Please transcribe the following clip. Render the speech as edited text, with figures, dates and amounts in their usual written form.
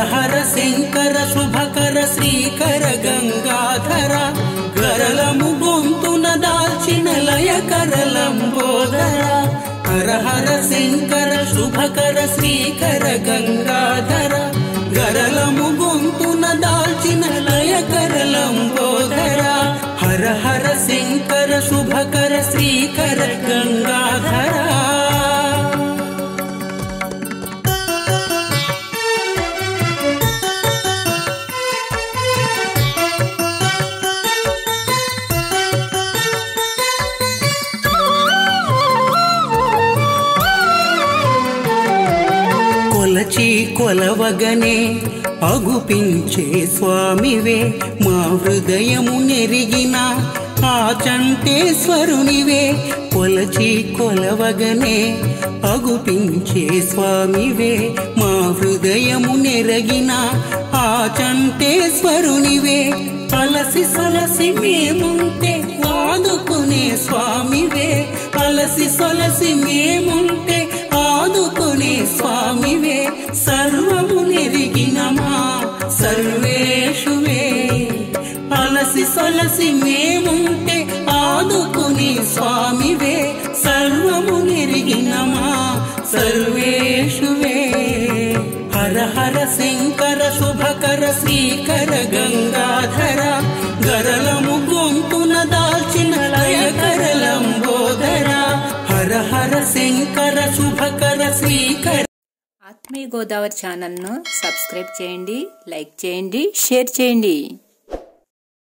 హర శంకర శుభకర శ్రీకర గంగాధర గరళము గొంతున దాల్చిన లయకర లంబోదర హర హర శంకర శుభకర శ్రీకర గంగాధర గరళము గొంతున దాల్చిన లయకర లంబోదర హర హర శంకర శుభకర శ్రీకర గంగాధర కొలచి కొలవగనే అగుపించే స్వామివే మా హృదయము నెరిగిన ఆచంటేశ్వరునివే కొలచి కొలవగనే అగుపించే స్వామివే మా హృదయము నెరగిన ఆచంటేశ్వరునివే అలసి సొలసి మేముంటే ఆదుకునే స్వామివే అలసి సొలసి మేముంటే ఆదుకునే స్వామివే సర్వము నెరిగిన మా సర్వేషువే అలసి సొలసి మేముంటే ఆదుకునే స్వామివే సర్వము నెరిగిన మా సర్వేషువే హర హర శంకర శుభకర శ్రీకర గంగాధర గరళము గొంతున దాల్చిన లయకర లంబోదర హర హర శంకర శుభకర శ్రీకర ఆత్మీయ గోదావరి ఛానల్ను సబ్స్క్రైబ్ చేయండి, లైక్ చేయండి, షేర్ చేయండి.